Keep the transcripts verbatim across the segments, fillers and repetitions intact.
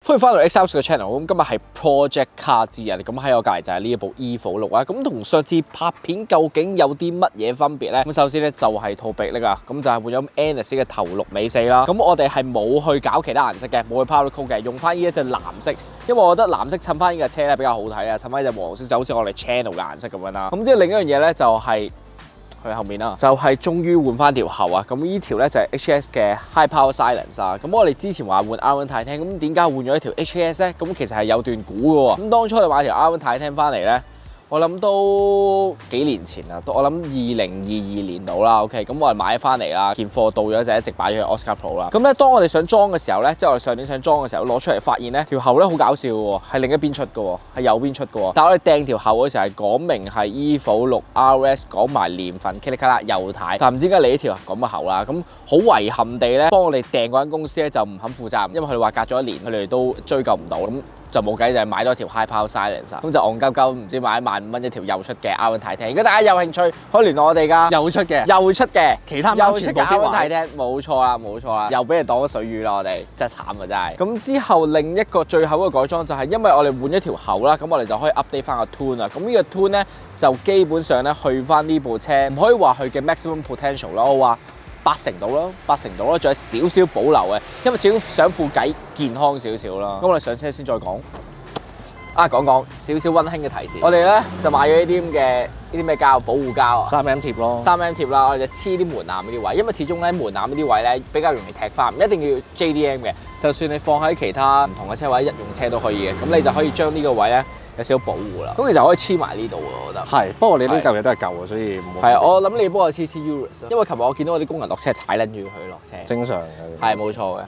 歡迎翻到 X House 嘅 channel， 咁今日係 Project Car 之日，咁喺我隔離就係呢一部 Evo 六啊，咁同上次拍片究竟有啲乜嘢分別咧？咁首先咧就係套壁呢個，咁就係換咗 Annis 嘅頭六尾四啦，咁我哋係冇去搞其他顏色嘅，冇去 powder coat 嘅，用翻呢一隻藍色，因為我覺得藍色襯翻呢架車咧比較好睇啊，襯翻呢隻黃色就好似我哋 channel 嘅顏色咁樣啦。咁即係另一樣嘢咧就係、是。佢後面啦，就係終於換翻條喉啊！咁呢條咧就係 H S 嘅 High Power Silence 啊！咁我哋之前話換 R 一 Titan，咁點解換咗一條 H S 咧？咁其實係有段估嘅喎。咁當初你買條 R 一 Titan 翻嚟咧，我諗都幾年前啦，我諗二零二二年到啦。OK， 咁我哋買翻嚟啦，件貨到咗就一直擺咗喺 Oscar Pro 啦。咁咧，當我哋想裝嘅時候咧，即係我哋上年想裝嘅時候攞出嚟，發現咧條喉咧好搞笑嘅喎，係另一邊出嘅喎，係右邊出嘅喎。但係我哋掟條喉嗰時候係講明係 Evo 六 R S， 講埋年份 ，K 哩卡啦右軚。但唔知點解你呢條咁嘅喉啦，咁好遺憾地咧，幫我哋訂嗰間公司咧就唔肯負責任，因為佢哋話隔咗一年，佢哋都追究唔到咁。就冇計，就係買多條 High Power Silence 咁就戇鳩鳩，唔知買萬五蚊一條又出嘅 R 一 Titan。如果大家有興趣，可以聯絡我哋㗎。 又出嘅， 又出嘅， 其他又出嘅 R 一全部 Titan，冇錯啦，冇錯啦，又俾人當咗水魚啦，我哋真係慘啊，真係。咁之後另一個最後嘅改裝就係因為我哋換咗條喉啦，咁我哋就可以 update 翻個 tune 啊。咁呢個 tune 咧就基本上咧去翻呢部車，唔可以話佢嘅 maximum potential 啦，我話。八成到咯，八成到咯，仲有少少保留嘅，因為始終想副計健康少少啦。咁我哋上車先再講。啊，講講少少溫馨嘅提示，我哋咧就買咗呢啲咁嘅呢啲咩膠保護膠啊， 三 M 貼咯， 三 M 貼啦，我哋就黐啲門檻嗰啲位，因為始終咧門檻嗰啲位咧比較容易踢翻，唔一定要 J D M 嘅，就算你放喺其他唔同嘅車位，一用車都可以嘅，咁你就可以將呢個位咧有少少保護啦。咁其實可以黐埋呢度嘅，我覺得。係， 不過你呢嚿嘢都係舊嘅，所以唔好。 係，我諗你幫我黐黐 Urus， 因為琴日我見到我啲工人落車踩撚住佢落車。 正常嘅。 係冇錯嘅。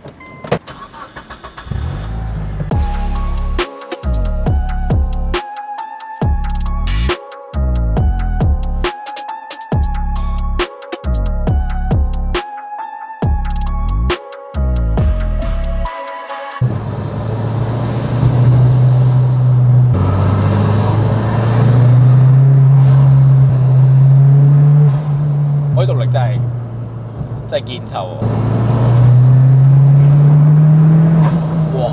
嗰啲動力真係真係堅臭喎！哇！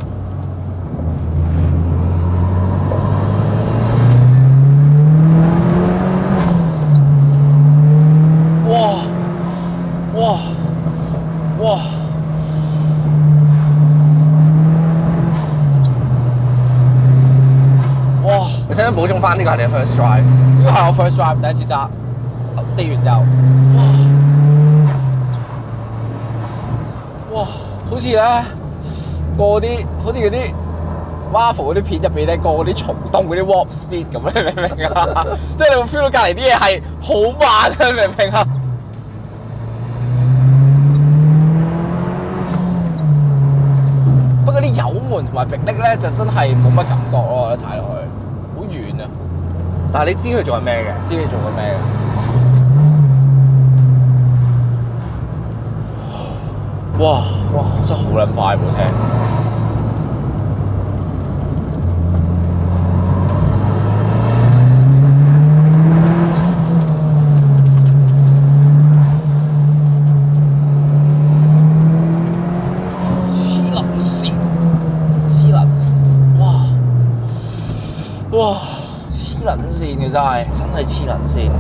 哇！哇！哇！哇！ 你使唔使補充翻呢個係你嘅 first drive？ 呢個係我 first drive 第一次揸。地完之後，哇哇，好似咧過啲好似嗰啲 Marvel 嗰啲片入邊咧過嗰啲蟲洞嗰啲 warp speed 咁，你明唔明啊？即係你會 feel 到隔離啲嘢係好慢啊，你明唔明啊？不過啲油門同埋迫力咧就真係冇乜感覺咯，我覺得踩落去好遠啊！ 但係你知佢做緊咩嘅？ 知佢做緊咩嘅？哇哇！真係好撚快部車，黐撚線，黐撚線，哇哇！黐撚線嘅真係，真係黐撚線。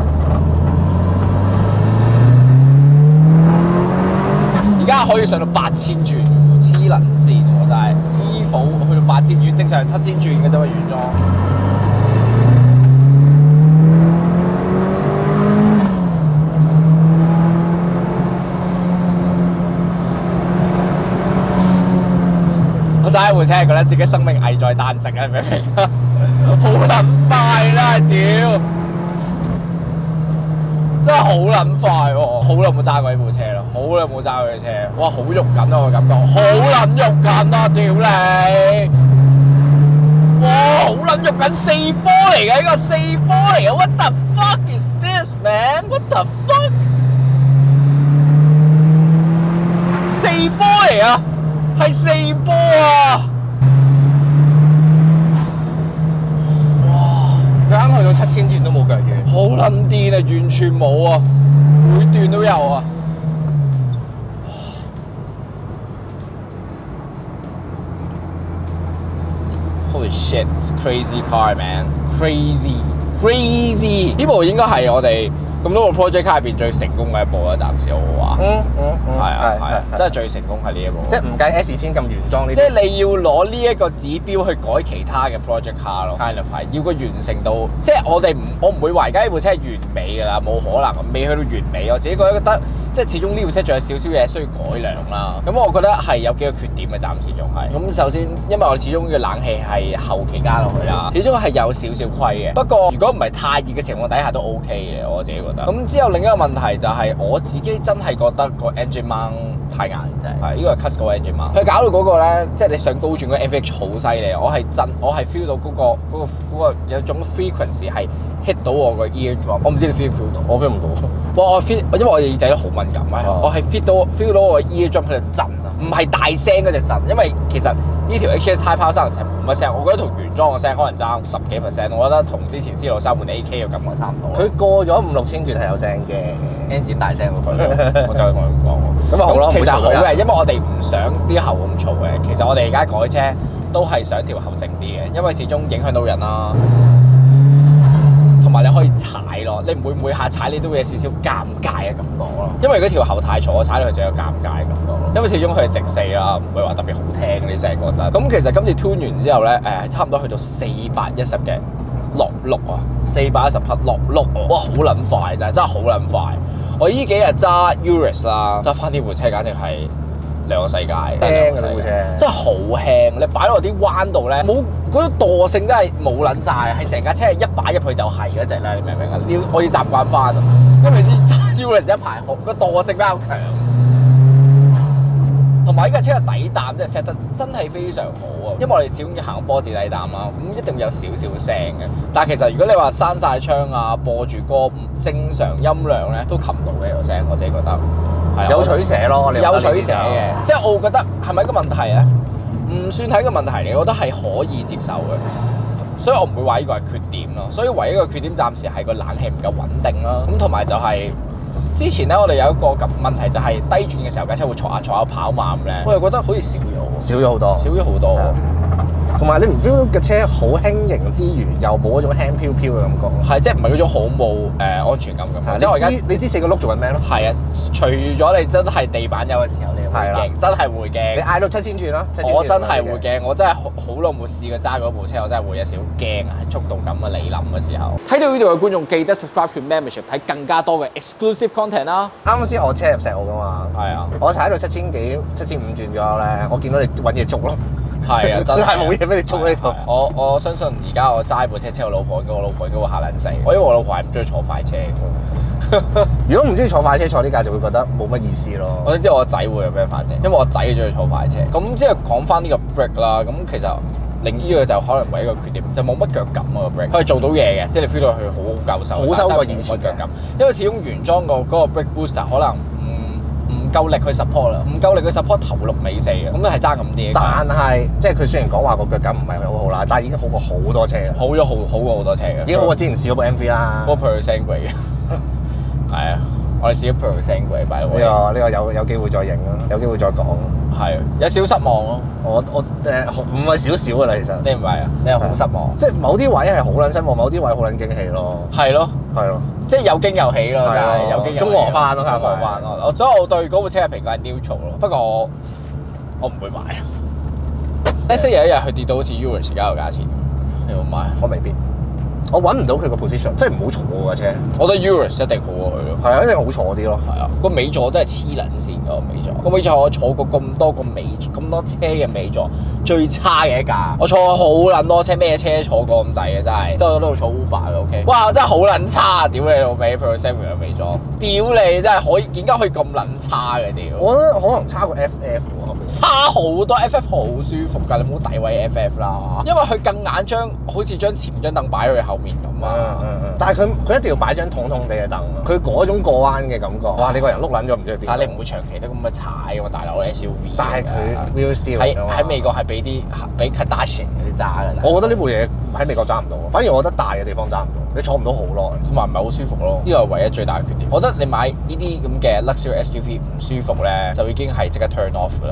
而家可以上到八千轉，黐撚線喎！真係 Evo 去到八千轉，正常七千轉嘅啫嘛，原裝。我揸一部車係覺得自己生命危在旦夕啊！明唔明啊？好撚快啦，屌！真係好撚快喎！好耐冇揸過呢部車啦，好耐冇揸過呢車，哇！好肉緊啊，我感覺好撚肉緊啊，屌你！哇！好撚肉緊，四波嚟嘅呢個四波嚟嘅 ，What the fuck is this man？What the fuck？ 四波嚟啊，係四波啊！ 佢啱去到七千轉都冇腳軟， 好撚癲啊！完全冇啊，每段都有啊！ Holy shit, it's crazy car man, crazy crazy！ 呢部應該係我哋咁多個 project car 入邊最成功嘅一部啦，暫時我話。 嗯嗯嗯， 係啊係啊，真係最成功係呢一部。 即係唔計 S 二千咁原裝呢啲。 即係你要攞呢一個指標去改其他嘅 project car 咯 ，kind of 係要個完成度。即係我哋唔，我唔會話而家呢部車係完美㗎啦，冇可能，未去到完美。我自己覺得，即係始終呢部車仲有少少嘢需要改良啦。咁我覺得係有幾個缺點嘅，暫時仲係。咁首先，因為我哋始終嘅冷氣係後期加落去啦，始終係有少少虧嘅。不過如果唔係太熱嘅情況底下都 OK 嘅，我自己覺得。咁之後另一個問題就係我自己真係覺得個 engine mount 太硬啫，係呢個係 Cusco 嘅 engine mount。佢搞到嗰個咧，即係你上高轉嗰個 F H 好犀利，我係震，我係 feel 到嗰個嗰個嗰個有種 frequency 係 hit 到我個 eardrum。我唔知你 feel 唔 feel 到？我 feel 唔到。哇！我 feel，因為我耳仔都好敏感啊，我係 feel 到 feel 到我 eardrum 喺度震啊，唔係大聲嗰隻震，因為其實呢條 H S High Power 三零七冇乜聲，我覺得同原裝嘅聲可能爭十幾 percent， 我覺得同之前 C 六三換 A K 嘅感覺差唔多。佢過咗五六千轉係有聲嘅 engine 大聲過佢，我就係同佢講喎。 咁啊好咯， 其實好嘅，因為我哋唔想啲喉咁嘈嘅。其實我哋而家改車都係想條喉靜啲嘅，因為始終影響到人啦。同埋你可以踩咯，你唔會每下踩你都會有少少尷尬嘅感覺咯。因為嗰條喉太嘈，我踩落去就有尷尬嘅感覺咯。因為始終佢係直四啦，唔會話特別好聽你成日覺得。咁其實今次 tune 完之後咧，誒差唔多去到四百一十嘅落碌啊，四百一十匹落碌啊，哇好撚快真係，真係好撚快！我呢幾日揸 Urus 啦，揸翻呢部車簡直係兩個世界， 輕嘅部車， 真係好輕。你擺落啲彎度咧，冇嗰種惰性真係冇撚晒，係成架車一擺入去就係嗰隻啦，你明唔明啊？要我要習慣翻啊，因為你知揸 Urus 一排好，個惰性比較強。同埋呢架車嘅底膽真係 set 得真係非常好啊！因為我哋始終要行波子底膽啦，咁一定會有少少聲嘅。但係其實如果你話閂晒窗啊，播住歌，正常音量咧都冚到嘅個聲，我自己覺得係有取捨咯。 有取捨嘅，即係我覺得係咪一個問題咧？唔算係一個問題嚟，我覺得係可以接受嘅。所以我唔會話呢個係缺點咯。所以唯一一個缺點暫時係個冷氣唔夠穩定啦。咁同埋就係、是。之前咧，我哋有一個咁問題就係低轉嘅時候，架車會坐下坐下跑慢咧，我又覺得好似少咗， 少咗好多， 少咗好多。 同埋你唔 feel 到架車好輕盈之餘，又冇嗰種輕飄飄嘅感覺。 係，即係唔係嗰種好冇誒安全感咁。即係我而家你知四個轆做緊咩咯？ 係啊，除咗你真係地板油嘅時候，你會驚，真係會驚。 你嗌到七千轉啦， 我真係會驚，我真係好好耐冇試過揸嗰部車，我真係會有少少驚啊！喺速度感嘅嚟臨嘅時候。睇到呢度嘅觀眾記得 subscribe to membership 睇更加多嘅 exclusive content 啦。 啱先我車入石澳噶嘛， 係啊， 我踩到七千幾、七千五轉左右咧，我見到你揾嘢捉咯。 係啊，真係冇嘢俾你捉呢度。 我我相信而家我揸部車車我老婆，我老婆應該會嚇撚死。我因為我老婆係唔中意坐快車。 如果唔中意坐快車，坐呢架就會覺得冇乜意思咯。 我想知我個仔會有咩反應，因為我仔中意坐快車。咁即係講翻呢個 brake 啦，咁其實另呢個就可能為一個缺點，就冇乜腳感啊個 brake。佢係做到嘢嘅，即係你 feel 到佢好夠手， 好收過以前腳感。因為始終原裝個嗰個 brake booster 可能唔唔夠力去 support 啦，唔夠力去 support 頭六尾四嘅，咁都係爭咁啲。 但係即係佢雖然講話個腳感唔係好好啦，但係已經好過好多車啦。 好咗好好過好多車嘅， 已經好過之前試嗰部 M V 啦。 嗰個 percent 貴嘅，係啊，我哋試咗 percent 貴，擺落呢個呢個有有機會再影啦，有機會再講。 係有少少失望咯。 我我誒唔係少少噶啦，其實。 你唔係啊？你係好失望。 即係某啲位係好撚失望，某啲位好撚驚喜咯。 係咯， 係咯， 即係有驚有喜咯，真係有驚有喜。 中和翻咯， 中和翻咯。我所以我對嗰部車嘅評價係 neutral 咯。不過我我唔會買。呢些有一日佢跌到好似 Urus 而家個價錢，你會買？ 我未必。我揾唔到佢個 position，即係唔好坐喎架車。 我覺得 Urus 一定好過佢咯。 係啊，一定好坐啲咯。 係啊，個尾座真係黐撚線㗎個尾座。個尾座我坐過咁多個尾咁多車嘅尾座，最差嘅一架。我坐過好撚多車，咩車坐過咁滯嘅真係。即係我都坐 Uber 嘅 OK。哇！真係好撚差，屌你老味 percent 嘅尾座，屌你真係可以點解可以咁撚差嘅屌？ 我覺得可能差過 F F 喎， 差好多 F F 好舒服㗎，你唔好詆毀 F F 啦。因為佢更硬將好似將前張凳擺喺佢後面咁啊。 嗯嗯嗯。但係佢佢一定要擺張筒筒地嘅凳，佢嗰種過彎嘅感覺，哇！你個人碌撚咗唔知去邊。 但係你唔會長期都咁樣踩㗎嘛，大佬 S U V。 但係佢 wheel steering 喺喺美國係俾啲俾 Kardashian 嗰啲揸㗎。 我覺得呢部嘢喺美國揸唔到，反而我覺得大嘅地方揸唔到，你坐唔到好耐， 同埋唔係好舒服咯。呢個係唯一最大嘅缺點。我覺得你買呢啲咁嘅 luxury S U V 唔舒服咧，就已經係即刻 turn off 㗎啦。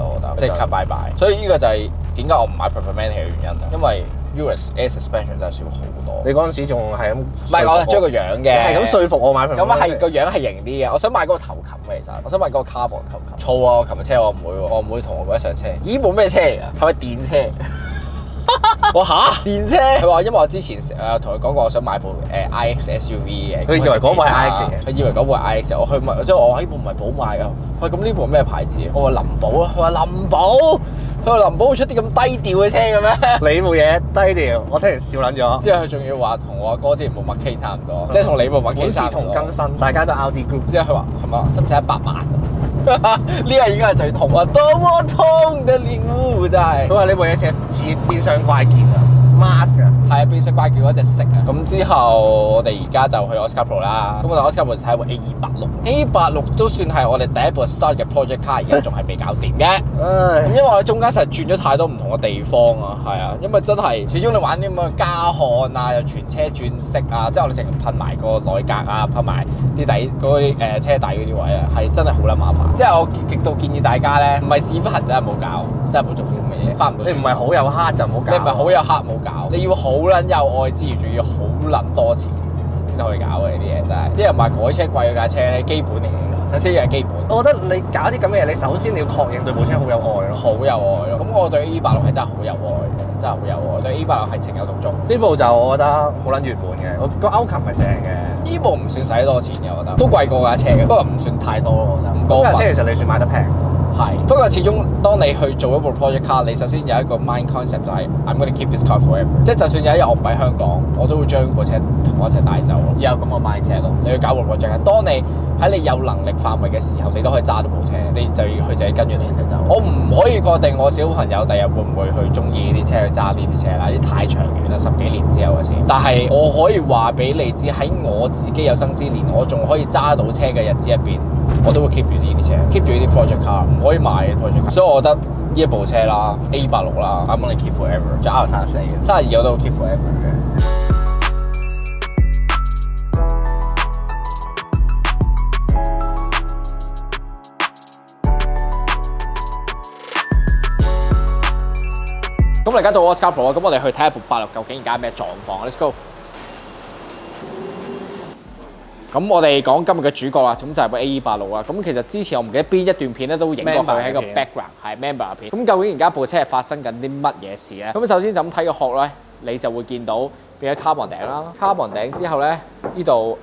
我覺得即刻拜拜。所以呢個就係點解我唔買 Performante 嘅原因啦，因為 U S Air Suspension 真係少好多。 你嗰陣時仲係咁， 唔係我係追個樣嘅， 係咁說服我買 Performante。 咁啊係個樣係型啲嘅，我想買嗰個頭冚嘅其實，我想買嗰個 carbon 頭冚。錯啊！我琴日車我唔會喎，我唔會同我嗰一上車。咦？部咩車嚟㗎？係咪電車？我吓電車？佢話因為我之前誒同佢講過，我想買部誒 I X S U V 嘅。 佢以為嗰部係 I X 嘅。 佢以為嗰部係 I X， 我去問，即係我話呢部唔係寶馬㗎。喂，咁呢部咩牌子？我話林寶啊。佢話林寶，佢話林寶會出啲咁低調嘅車嘅咩？ 你部嘢低調，我聽人笑撚咗。 之後佢仲要話同我阿哥之前部麥 K 差唔多，即係同你部麥 K 差唔多。 同更新，大家都 Audi Group。 之後佢話係咪使唔使一百萬？呢個已經係最痛啊！多麼痛嘅領悟真係。 佢話呢部嘢似似變相怪傑啊 ，Mask 啊， 係啊，變相怪傑嗰隻色啊。咁之後我哋而家就去 Oscar Pro 啦。咁我哋 Oscar Pro 就睇部 A 二八六 ，A 八六都算係我哋第一部 start 嘅 project car，而家仲係未搞掂嘅。唉，咁因為我哋中間實係轉咗太多唔同嘅地方啊，係啊，因為真係始終你玩啲咁嘅加焊啊，又全車轉色啊，即係我哋成日噴埋個內格啊，噴埋啲底嗰啲誒車底嗰啲位啊，係真係好撚麻煩。即係我極度建議大家咧，唔係屎忽痕真係冇搞，真係冇做啲咁嘅嘢，翻唔到。你唔係好有黑就唔好搞。你唔係好有黑冇搞，你要好撚有愛之餘，仲要好撚多錢先可以搞嘅呢啲嘢真係。啲人話改車貴嗰架車咧，基本嚟嘅，首先係基本。我覺得你搞啲咁嘅嘢，你首先你要確認對部車好有愛咯，好有愛咯。咁我對 A 八六係真係好有愛嘅，真係好有愛。對 A 八六係情有獨鍾。呢部就我覺得好撚圓滿嘅，個歐琴係正嘅。呢部唔算使得多錢嘅，我覺得都貴過架車嘅，不過唔算太多咯，我覺得。唔過分。架車其實你算買得平。係，不過始終當你去做一部 project car，你首先有一個 mind concept 就係 I'm gonna keep this car forever，即係就算有一日我唔喺香港，我都會將部車同我一齊帶走咯。有咁個 mindset 咯，你去搞部 project car，當你喺你有能力範圍嘅時候，你都可以揸到部車，你就要佢就要跟住你一齊走。我唔可以確定我小朋友第日會唔會去中意呢啲車去揸呢啲車啦，呢啲太長遠啦，十幾年之後嘅事。但係我可以話俾你知，喺我自己有生之年，我仲可以揸到車嘅日子入邊，我都會 keep 住呢啲車 ，keep 住呢啲 project car，唔可以買嘅 project car。所以我覺得呢一部車啦 ，A 八六啦 ，I'm gonna keep forever，仲 R 三十四嘅，三十二我都 keep forever 嘅。咁我而家到 Oscar Pro 啦，咁我哋去睇下部八六究竟而家咩狀況 ，Let's go。咁我哋講今日嘅主角啦，咁就係部 A 八六啦。咁其實之前我唔記得邊一段片咧都影過佢喺個 background 係 member 片。咁究竟而家部車係發生緊啲乜嘢事咧？咁首先就咁睇個殼咧，你就會見到變咗 carbon 頂啦。carbon 頂之後咧，呢度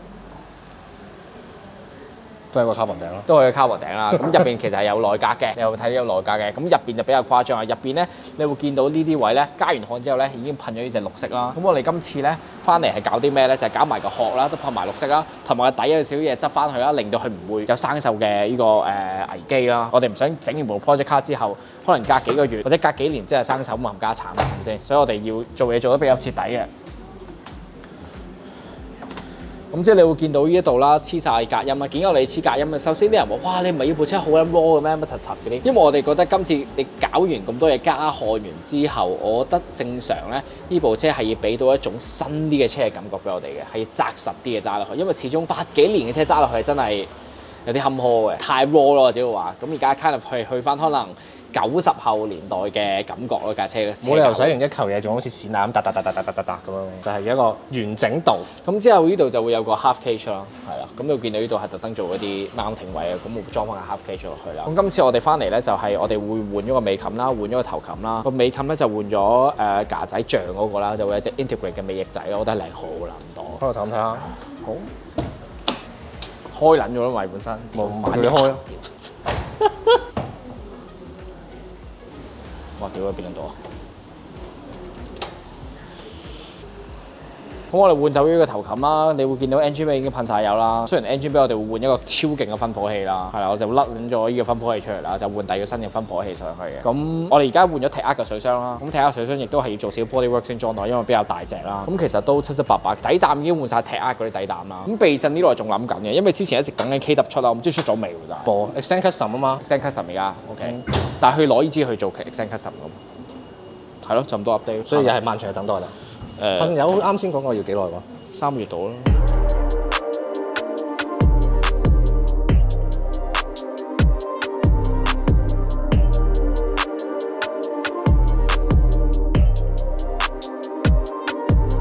都係個 carbon 頂咯，都係個 carbon 頂啦。咁入邊其實係有內格嘅，你有睇到有內格嘅。咁入邊就比較誇張啊！入邊咧，你會見到呢啲位咧，加完焊之後咧，已經噴咗呢隻綠色啦。咁我哋今次咧翻嚟係搞啲咩咧？就係、是、搞埋個殼啦，都噴埋綠色啦，同埋個底有少少嘢執翻去啦，令到佢唔會有生鏽嘅呢個誒、呃、危機啦。我哋唔想整完部 project car 之後，可能隔幾個月或者隔幾年之後生鏽咁冚家產係咪先？所以我哋要做嘢做得比較徹底嘅。咁即係你會見到呢一度啦，黐晒隔音啦，見到你黐隔音啊。首先啲人話：哇，你唔係要部車好撚 raw 嘅咩？乜柒柒嗰啲。因為我哋覺得今次你搞完咁多嘢加焊完之後，我覺得正常咧，呢部車係要俾到一種新啲嘅車嘅感覺俾我哋嘅，係要紮實啲嘅揸落去。因為始終八幾年嘅車揸落去真係有啲坎坷嘅，太 raw 咯，我只會話。咁而家 kind of 去去翻可能九十後年代嘅感覺咯，架車嘅。冇理由洗完一球嘢仲好似閃彈咁嗒嗒嗒嗒嗒嗒嗒咁樣，就係一個完整度。咁之後呢度就會有個 half cage 咯，係啦。咁你見到呢度係特登做嗰啲 mounting 位啊，咁會裝翻個 half cage 落去啦。咁今次我哋翻嚟咧就係我哋會換咗個尾冚啦，換咗個頭冚啦。個尾冚咧就換咗誒架仔象嗰個啦，就會有隻 integrate 嘅尾翼仔咯，我覺得靚好撚多。開個頭睇下，好開撚咗咯，咪本身冇買你開咯。哇！屌，邊撚到啊？咁我哋換走呢個頭冚啦，你會見到 engine bay 已經噴晒油啦。雖然 engine bay 我哋會換一個超勁嘅分火器啦，係啦，我就甩撚咗呢個分火器出嚟啦，就換第二個新嘅分火器上去嘅。咁我哋而家換咗 T A 嘅水箱啦，咁 T A 水箱亦都係要做少 body work 先裝到，因為比較大隻啦。咁其實都七七八八，底膽已經換晒 T A 嗰啲底膽啦。咁避震呢度仲諗緊嘅，因為之前一直等緊 K W 出啦，我唔知出咗未㗎咋。冇 extend custom 啊嘛 ，extend custom 而家 OK，、嗯、但係佢攞呢支去做 extend custom 咁，係咯，就咁多 update， 所以又係漫長嘅等待啦。誒，朋友啱先講過要幾耐喎？三個月到啦。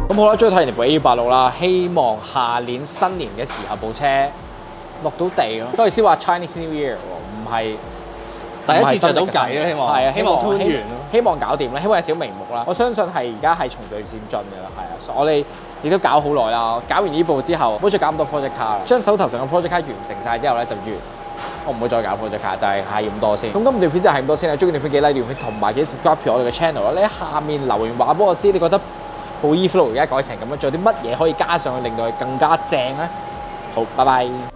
咁好啦，終於睇完部 A 八六啦，希望下年新年嘅時候部車落到地咯。所以先話 Chinese New Year 喎，唔係第一次着到計啦，希望係啊， 希望推完希咯。 希望搞掂啦，希望有少眉目啦。我相信係而家係循序漸進嘅啦，係啊，我哋亦都搞好耐啦。搞完呢部之後，唔好再搞咁多 project car 啦。將手頭上嘅 project car 完成晒之後咧，就完。我唔會再搞 project car，就係係咁多先。咁今段片就係咁多先啦。中意段片記 like 段片，同埋記得 subscribe 我哋嘅 channel 啦。你喺下面留言話俾我知，你覺得部 eFlow 而家改成咁樣，仲有啲乜嘢可以加上去令到佢更加正咧？好，拜拜。